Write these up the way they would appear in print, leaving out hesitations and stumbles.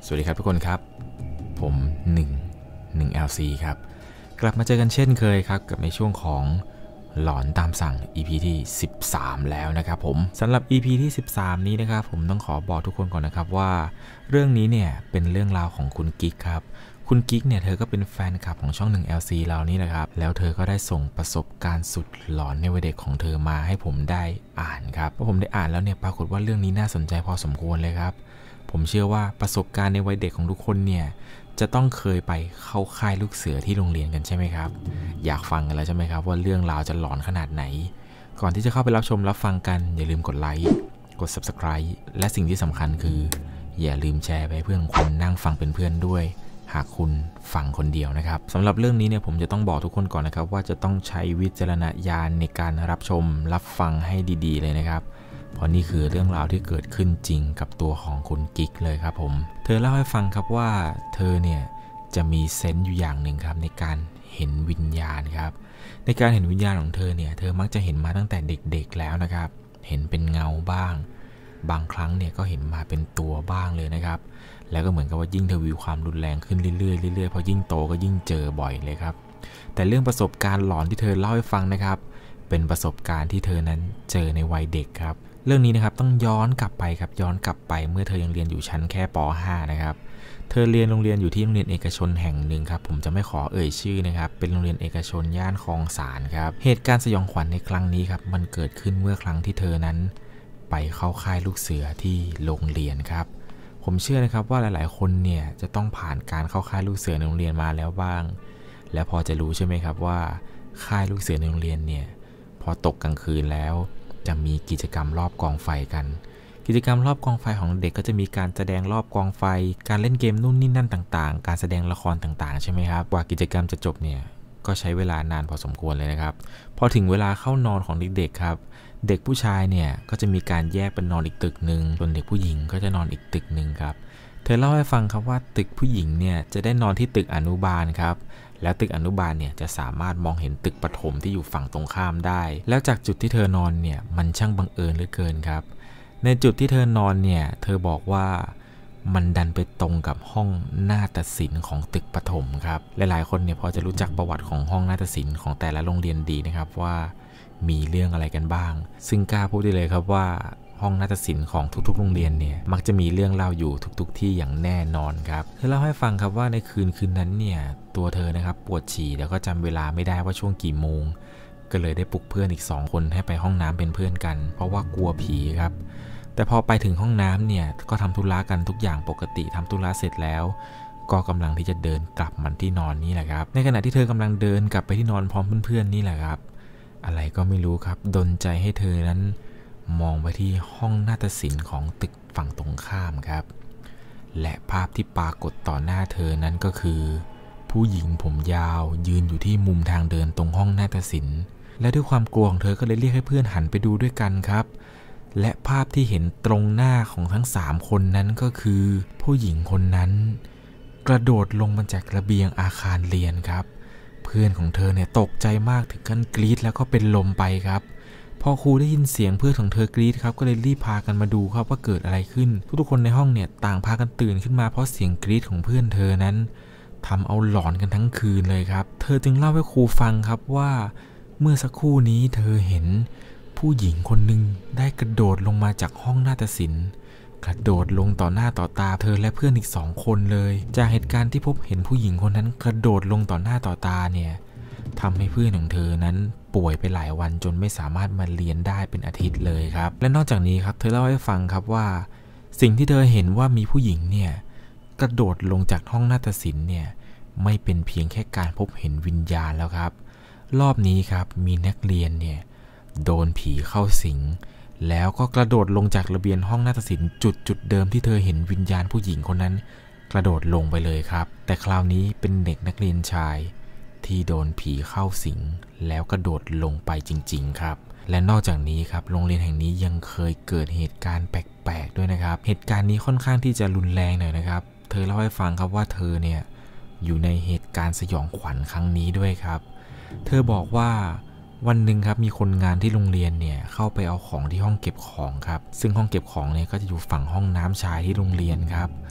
สวัสดีครับทุกคนครับผม1 LC ครับกลับมาเจอกันเช่นเคยครับกับในช่วงของหลอนตามสั่ง EP ที่13แล้วนะครับผมสำหรับ EP ที่13นี้นะครับผมต้องขอบอกทุกคนก่อนนะครับว่าเรื่องนี้เนี่ยเป็นเรื่องราวของคุณกิ๊กครับคุณกิ๊กเนี่ยเธอก็เป็นแฟนคลับของช่อง1 LC เรานี่นะครับแล้วเธอก็ได้ส่งประสบการณ์สุดหลอนในวัยเด็กของเธอมาให้ผมได้อ่านครับพอผมได้อ่านแล้วเนี่ยปรากฏว่าเรื่องนี้น่าสนใจพอสมควรเลยครับผมเชื่อว่าประสบการณ์ในวัยเด็กของทุกคนเนี่ยจะต้องเคยไปเข้าค่ายลูกเสือที่โรงเรียนกันใช่ไหมครับอยากฟังกันแล้วใช่ไหมครับว่าเรื่องราวจะหลอนขนาดไหนก่อนที่จะเข้าไปรับชมรับฟังกันอย่าลืมกดไลค์กด Subscribe และสิ่งที่สำคัญคืออย่าลืมแชร์ไปให้เพื่อนของคุณนั่งฟังเป็นเพื่อนด้วยหากคุณฟังคนเดียวนะครับสำหรับเรื่องนี้เนี่ยผมจะต้องบอกทุกคนก่อนนะครับว่าจะต้องใช้วิจารณญาณในการรับชมรับฟังให้ดีๆเลยนะครับเพราะนี่คือเรื่องราวที่เกิดขึ้นจริงกับตัวของคุณกิ๊กเลยครับผมเธอเล่าให้ฟังครับว่าเธอเนี่ยจะมีเซนส์อยู่อย่างหนึ่งครับในการเห็นวิญญาณครับในการเห็นวิญญาณของเธอเนี่ยเธอมักจะเห็นมาตั้งแต่เด็กๆแล้วนะครับเห็นเป็นเงาบ้างบางครั้งเนี่ยก็เห็นมาเป็นตัวบ้างเลยนะครับแล้วก็เหมือนกับว่ายิ่งทวีความรุนแรงขึ้นเรื่อยๆเรื่อยๆพอยิ่งโตก็ยิ่งเจอบ่อยเลยครับแต่เรื่องประสบการณ์หลอนที่เธอเล่าให้ฟังนะครับเป็นประสบการณ์ที่เธอนั้นเจอในวัยเด็กครับเรื่องนี้นะครับต้องย้อนกลับไปครับย้อนกลับไปเมื่อเธอยังเรียนอยู่ชั้นแค่ป .5 นะครับเธอเรียนโรงเรียนอยู่ที่โรงเรียนเอกชนแห่งหนึ่งครับผมจะไม่ขอเอ่ยชื่อนะครับเป็นโรงเรียนเอกชนย่านคลองสานครับเหตุการณ์สยองขวัญในครั้งนี้ครับมันเกิดขึ้นเมื่อครั้งที่เธอนั้นไปเข้าค่ายลูกเสือที่โรงเรียนครับผมเชื่อนะครับว่าหลายๆคนเนี่ยจะต้องผ่านการเข้าค่ายลูกเสือในโรงเรียนมาแล้วบ้างและพอจะรู้ใช่ไหมครับว่าค่ายลูกเสือในโรงเรียนเนี่ยพอตกกลางคืนแล้วจะมีกิจกรรมรอบกองไฟกันกิจกรรมรอบกองไฟของเด็กก็จะมีการแสดงรอบกองไฟการเล่นเกมนู่นนี่นั่นต่างๆการแสดงละครต่างๆใช่ไหมครับกว่ากิจกรรมจะจบเนี่ยก็ใช้เวลานานพอสมควรเลยนะครับพอถึงเวลาเข้านอนของเด็กๆครับเด็กผู้ชายเนี่ยก็จะมีการแยกเป็นนอนอีกตึกหนึ่งส่วนเด็กผู้หญิงก็จะนอนอีกตึกหนึ่งครับเธอเล่าให้ฟังครับว่าตึกผู้หญิงเนี่ยจะได้นอนที่ตึกอนุบาลครับแล้วตึกอนุบาลเนี่ยจะสามารถมองเห็นตึกประถมที่อยู่ฝั่งตรงข้ามได้แล้วจากจุดที่เธอนอนเนี่ยมันช่างบังเอิญเหลือเกินครับในจุดที่เธอนอนเนี่ยเธอบอกว่ามันดันไปตรงกับห้องนาฏศิลป์ของตึกประถมครับหลายๆคนเนี่ยพอจะรู้จักประวัติของห้องนาฏศิลป์ของแต่ละโรงเรียนดีนะครับว่ามีเรื่องอะไรกันบ้างซึ่งกล้าพูดได้เลยครับว่าห้องนาฏศิลป์ของทุกๆโรงเรียนเนี่ยมักจะมีเรื่องเล่าอยู่ทุกๆที่อย่างแน่นอนครับเธอเล่าให้ฟังครับว่าในคืนนั้นเนี่ยตัวเธอนะครับปวดฉี่แล้วก็จำเวลาไม่ได้ว่าช่วงกี่โมงก็เลยได้ปลุกเพื่อนอีก2คนให้ไปห้องน้ำเป็นเพื่อนกันเพราะว่ากลัวผีครับแต่พอไปถึงห้องน้ำเนี่ยก็ทำธุระกันทุกอย่างปกติทำธุระเสร็จแล้วก็กำลังที่จะเดินกลับมาที่นอนนี่แหละครับในขณะที่เธอกำลังเดินกลับไปที่นอนพร้อมเพื่อนๆนี่แหละครับอะไรก็ไม่รู้ครับดลใจให้เธอนั้นมองไปที่ห้องนาฏศิลป์ของตึกฝั่งตรงข้ามครับและภาพที่ปรากฏต่อหน้าเธอนั้นก็คือผู้หญิงผมยาวยืนอยู่ที่มุมทางเดินตรงห้องนาฏศิลป์และด้วยความกลัวของเธอก็เลยเรียกให้เพื่อนหันไปดูด้วยกันครับและภาพที่เห็นตรงหน้าของทั้ง3คนนั้นก็คือผู้หญิงคนนั้นกระโดดลงมาจากระเบียงอาคารเรียนครับเพื่อนของเธอเนี่ยตกใจมากถึงขั้นกรี๊ดแล้วก็เป็นลมไปครับพอครูได้ยินเสียงเพื่อนของเธอกรี๊ดครับก็เลยรีบพากันมาดูครับว่าเกิดอะไรขึ้นทุกคนในห้องเนี่ยต่างพากันตื่นขึ้นมาเพราะเสียงกรี๊ดของเพื่อนเธอนั้นทำเอาหลอนกันทั้งคืนเลยครับเธอจึงเล่าให้ครูฟังครับว่าเมื่อสักครู่นี้เธอเห็นผู้หญิงคนหนึ่งได้กระโดดลงมาจากห้องนาฏศิลป์กระโดดลงต่อหน้าต่อตาเธอและเพื่อนอีก2คนเลยจากเหตุการณ์ที่พบเห็นผู้หญิงคนนั้นกระโดดลงต่อหน้าต่อตาเนี่ยทำให้เพื่อนของเธอนั้นป่วยไปหลายวันจนไม่สามารถมาเรียนได้เป็นอาทิตย์เลยครับและนอกจากนี้ครับเธอเล่าให้ฟังครับว่าสิ่งที่เธอเห็นว่ามีผู้หญิงเนี่ยกระโดดลงจากห้องนาฏศิลป์เนี่ยไม่เป็นเพียงแค่การพบเห็นวิญญาณแล้วครับรอบนี้ครับมีนักเรียนเนี่ยโดนผีเข้าสิงแล้วก็กระโดดลงจากระเบียงห้องนาฏศิลป์จุดเดิมที่เธอเห็นวิญญาณผู้หญิงคนนั้นกระโดดลงไปเลยครับแต่คราวนี้เป็นเด็กนักเรียนชายที่โดนผีเข้าสิงแล้วกระโดดลงไปจริงๆครับและนอกจากนี้ครับโรงเรียนแห่งนี้ยังเคยเกิดเหตุการณ์แปลกๆด้วยนะครับเหตุการณ์นี้ค่อนข้างที่จะรุนแรงหน่อยนะครับเธอเล่าให้ฟังครับว่าเธอเนี่ยอยู่ในเหตุการณ์สยองขวัญครั้งนี้ด้วยครับเธอบอกว่าวันหนึ่งครับมีคนงานที่โรงเรียนเนี่ยเข้าไปเอาของที่ห้องเก็บของครับซึ่งห้องเก็บของเนี่ยก็จะอยู่ฝั่งห้องน้ำชายที่โรงเรียนครับ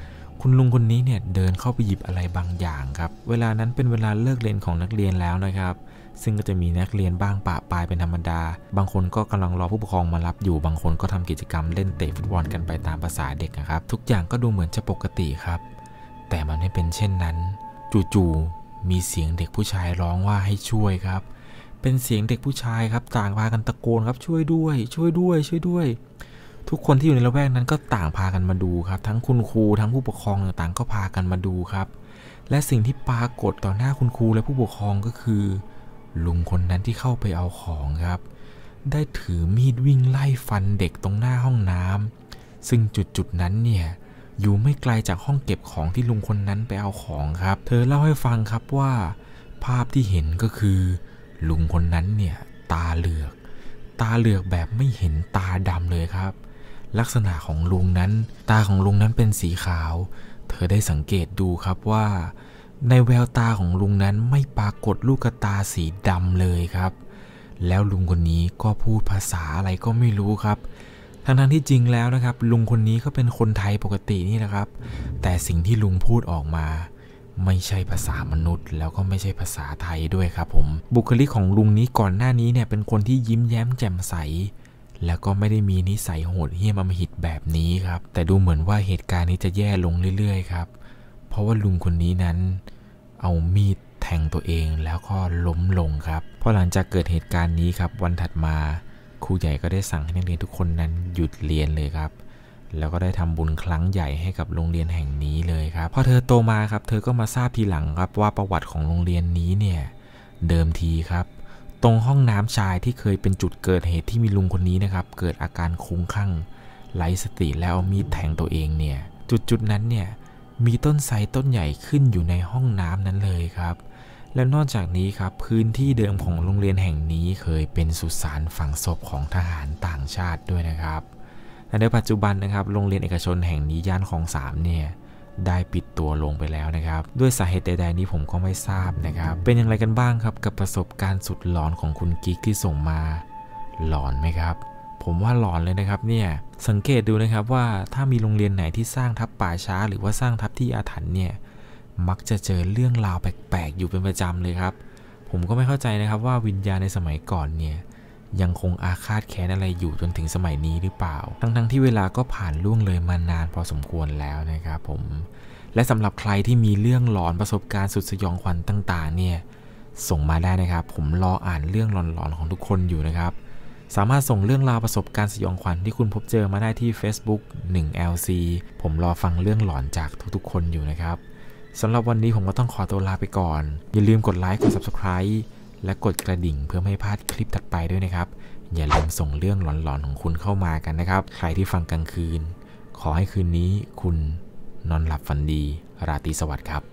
คุณลุงคนนี้เนี่ยเดินเข้าไปหยิบอะไรบางอย่างครับเวลานั้นเป็นเวลาเลิกเรียนของนักเรียนแล้วนะครับซึ่งก็จะมีนักเรียนบ้างปะปายเป็นธรรมดาบางคนก็กำลังรอผู้ปกครองมารับอยู่บางคนก็ทำกิจกรรมเล่นเตะฟุตบอลกันไปตามภาษาเด็กนะครับทุกอย่างก็ดูเหมือนจะปกติครับแต่มันไม่เป็นเช่นนั้นจู่ๆมีเสียงเด็กผู้ชายร้องว่าให้ช่วยครับเป็นเสียงเด็กผู้ชายครับต่างพากันตะโกนครับช่วยด้วยช่วยด้วยช่วยด้วยทุกคนที่อยู่ในละแวกนั้นก็ต่างพากันมาดูครับทั้งคุณครูทั้งผู้ปกครองต่างๆก็พากันมาดูครับและสิ่งที่ปรากฏต่อหน้าคุณครูและผู้ปกครองก็คือลุงคนนั้นที่เข้าไปเอาของครับได้ถือมีดวิ่งไล่ฟันเด็กตรงหน้าห้องน้ำซึ่งจุดนั้นเนี่ยอยู่ไม่ไกลจากห้องเก็บของที่ลุงคนนั้นไปเอาของครับเธอเล่าให้ฟังครับว่าภาพที่เห็นก็คือลุงคนนั้นเนี่ยตาเหลือกแบบไม่เห็นตาดำเลยครับลักษณะของลุงนั้นตาของลุงนั้นเป็นสีขาวเธอได้สังเกตดูครับว่าในแววตาของลุงนั้นไม่ปรากฏลูกตาสีดำเลยครับแล้วลุงคนนี้ก็พูดภาษาอะไรก็ไม่รู้ครับทั้งที่จริงแล้วนะครับลุงคนนี้ก็เป็นคนไทยปกตินี่นะครับแต่สิ่งที่ลุงพูดออกมาไม่ใช่ภาษามนุษย์แล้วก็ไม่ใช่ภาษาไทยด้วยครับผมบุคลิกของลุงนี้ก่อนหน้านี้เนี่ยเป็นคนที่ยิ้มแย้มแจ่มใสแล้วก็ไม่ได้มีนิสัยโหดเหี้ยมอำมหิตแบบนี้ครับแต่ดูเหมือนว่าเหตุการณ์นี้จะแย่ลงเรื่อยๆครับเพราะว่าลุงคนนี้นั้นเอามีดแทงตัวเองแล้วก็ล้มลงครับพอหลังจากเกิดเหตุการณ์นี้ครับวันถัดมาครูใหญ่ก็ได้สั่งให้นักเรียนทุกคนนั้นหยุดเรียนเลยครับแล้วก็ได้ทำบุญครั้งใหญ่ให้กับโรงเรียนแห่งนี้เลยครับพอเธอโตมาครับเธอก็มาทราบทีหลังครับว่าประวัติของโรงเรียนนี้เนี่ยเดิมทีครับตรงห้องน้ำชายที่เคยเป็นจุดเกิดเหตุที่มีลุงคนนี้นะครับเกิดอาการคลุ้มคลั่งไร้สติแล้วเอามีดแทงตัวเองเนี่ยจุดนั้นเนี่ยมีต้นไทรต้นใหญ่ขึ้นอยู่ในห้องน้ำนั้นเลยครับและนอกจากนี้ครับพื้นที่เดิมของโรงเรียนแห่งนี้เคยเป็นสุสานฝังศพของทหารต่างชาติด้วยนะครับและในปัจจุบันนะครับโรงเรียนเอกชนแห่งนี้ย่านคลอง3เนี่ยได้ปิดตัวลงไปแล้วนะครับด้วยสาเหตุใดๆนี้ผมก็ไม่ทราบนะครับเป็นอย่างไรกันบ้างครับกับประสบการณ์สุดหลอนของคุณกิ๊กที่ส่งมาหลอนไหมครับผมว่าหลอนเลยนะครับเนี่ยสังเกตดูนะครับว่าถ้ามีโรงเรียนไหนที่สร้างทับป่าช้าหรือว่าสร้างทับที่อาถรรพ์เนี่ยมักจะเจอเรื่องราวแปลกๆอยู่เป็นประจำเลยครับผมก็ไม่เข้าใจนะครับว่าวิญญาณในสมัยก่อนเนี่ยยังคงอาฆาตแค้นอะไรอยู่จนถึงสมัยนี้หรือเปล่าทั้งที่เวลาก็ผ่านล่วงเลยมานานพอสมควรแล้วนะครับผมและสำหรับใครที่มีเรื่องหลอนประสบการณ์สุดสยองขวัญต่างๆเนี่ยส่งมาได้นะครับผมรออ่านเรื่องหลอนๆของทุกคนอยู่นะครับสามารถส่งเรื่องราวประสบการณ์สยองขวัญที่คุณพบเจอมาได้ที่ Facebook 1LC ผมรอฟังเรื่องหลอนจากทุกๆคนอยู่นะครับสำหรับวันนี้ผมก็ต้องขอตัวลาไปก่อนอย่าลืมกดไลค์กด Subscribe และกดกระดิ่งเพื่อไม่พลาดคลิปถัดไปด้วยนะครับอย่าลืมส่งเรื่องหลอนๆของคุณเข้ามากันนะครับใครที่ฟังกลางคืนขอให้คืนนี้คุณนอนหลับฝันดีราตรีสวัสดิ์ครับ